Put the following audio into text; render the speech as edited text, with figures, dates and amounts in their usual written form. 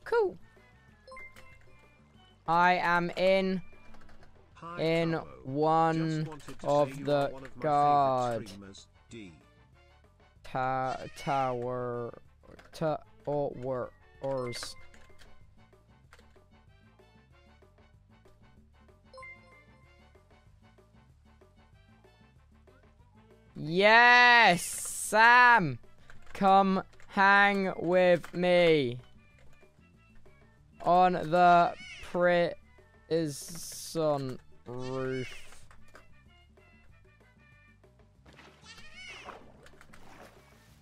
Cool. I am in Tubbo. one Just wanted to of say you the are one of my guard favorite streamers, D. towers. Yes, Sam, come hang with me on the prison roof.